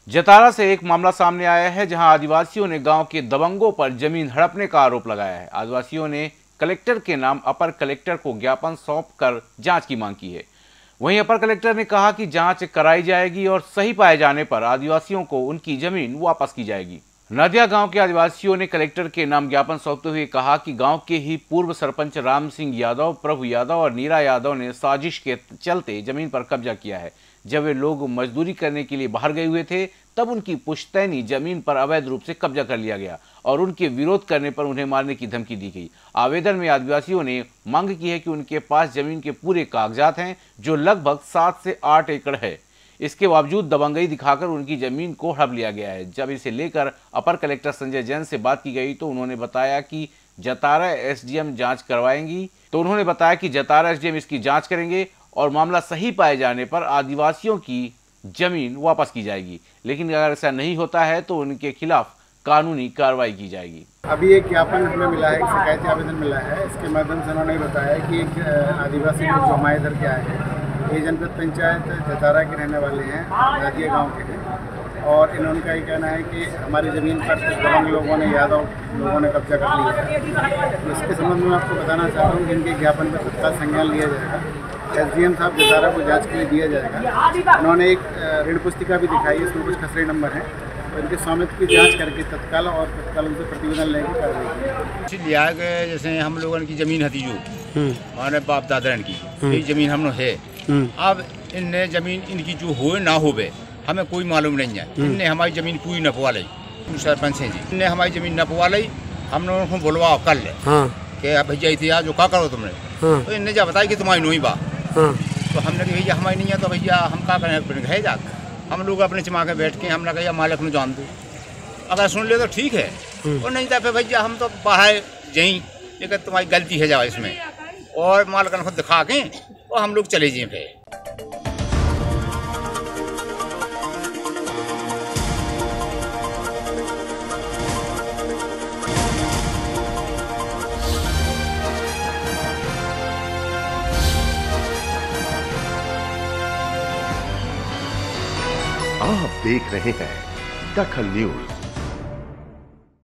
जतारा से एक मामला सामने आया है जहां आदिवासियों ने गांव के दबंगों पर जमीन हड़पने का आरोप लगाया है। आदिवासियों ने कलेक्टर के नाम अपर कलेक्टर को ज्ञापन सौंपकर जांच की मांग की है। वहीं अपर कलेक्टर ने कहा कि जांच कराई जाएगी और सही पाए जाने पर आदिवासियों को उनकी जमीन वापस की जाएगी। नदिया गांव के आदिवासियों ने कलेक्टर के नाम ज्ञापन सौंपते हुए कहा कि गांव के ही पूर्व सरपंच राम सिंह यादव, प्रभु यादव और नीरा यादव ने साजिश के चलते जमीन पर कब्जा किया है। जब वे लोग मजदूरी करने के लिए बाहर गए हुए थे तब उनकी पुश्तैनी जमीन पर अवैध रूप से कब्जा कर लिया गया और उनके विरोध करने पर उन्हें मारने की धमकी दी गई। आवेदन में आदिवासियों ने मांग की है कि उनके पास जमीन के पूरे कागजात हैं जो लगभग 7 से 8 एकड़ है। इसके बावजूद दबंगई दिखाकर उनकी जमीन को हड़प लिया गया है। जब इसे लेकर अपर कलेक्टर संजय जैन से बात की गई तो उन्होंने बताया कि जतारा एसडीएम जांच इसकी जांच करेंगे और मामला सही पाए जाने पर आदिवासियों की जमीन वापस की जाएगी, लेकिन अगर ऐसा नहीं होता है तो उनके खिलाफ कानूनी कार्रवाई की जाएगी। अभी एक ज्ञापन हमें मिला है, एक शिकायती आवेदन मिला है। इसके माध्यम से उन्होंने बताया कि एक आदिवासी लोग जो हमारे इधर के आए हैं, ये जनपद पंचायत जतारा के रहने वाले हैं, नदिया गांव के हैं और इनका ये कहना है कि हमारी ज़मीन पर दबंग लोगों ने, यादव लोगों ने कब्जा कर लिया है। तो इसके संबंध में आपको बताना चाहता हूँ कि इनके ज्ञापन पर तत्काल संज्ञान लिया जाएगा। एसडीएम साहब जतारा को जांच के लिए दिया जाएगा। उन्होंने एक ऋण पुस्तिका भी दिखाई है, इसमें कुछ खसरे नंबर हैं, तो इनके स्वामित्व की जांच करके तत्काल उनसे प्रतिवेदन लेने की कार्रवाई लिया है। जैसे हम लोगों की ज़मीन हती जो हमारे बाप दादा की, ये ज़मीन हम लोग है। अब इनने ज़मीन इनकी जो हो ना होवे हमें कोई मालूम नहीं है। इनने हमारी ज़मीन पूरी नपवा ली, सरपंच हैं जी, इनने हमारी ज़मीन नपवा ली। हम लोगों को बुलवा कर ले कि भैया इतिहास जो क्या करो तुमने, तो इनने जब बताया कि तुम्हारी नहीं बा, तो हमने कहा भैया हमारी नहीं है, तो भैया हम क्या करें, है जा हम लोग अपने चमा के बैठ के हमने कहा मालिक ने जान दो, अगर सुन ले तो ठीक है और नहीं तो फिर भैया हम तो बाहर जाई, लेकिन तुम्हारी गलती है जाओ इसमें, और मालिक को दिखा के और हम लोग चले जाए फिर। आप देख रहे हैं दखल न्यूज।